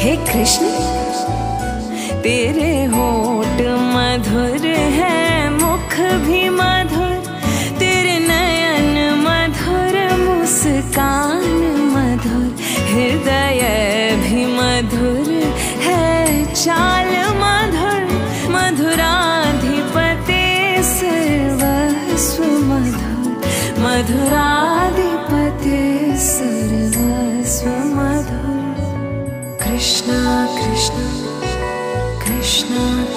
हे कृष्ण तेरे होठ मधुर है, मुख भी मधुर, तेरे नयन मधुर, मुस्कान मधुर, हृदय भी मधुर है, चाल मधुर, मधुराधिपते सर्वस्व मधुर, मधुराधिपते सर्वस्व मधुर। कृष्णा कृष्णा कृष्णा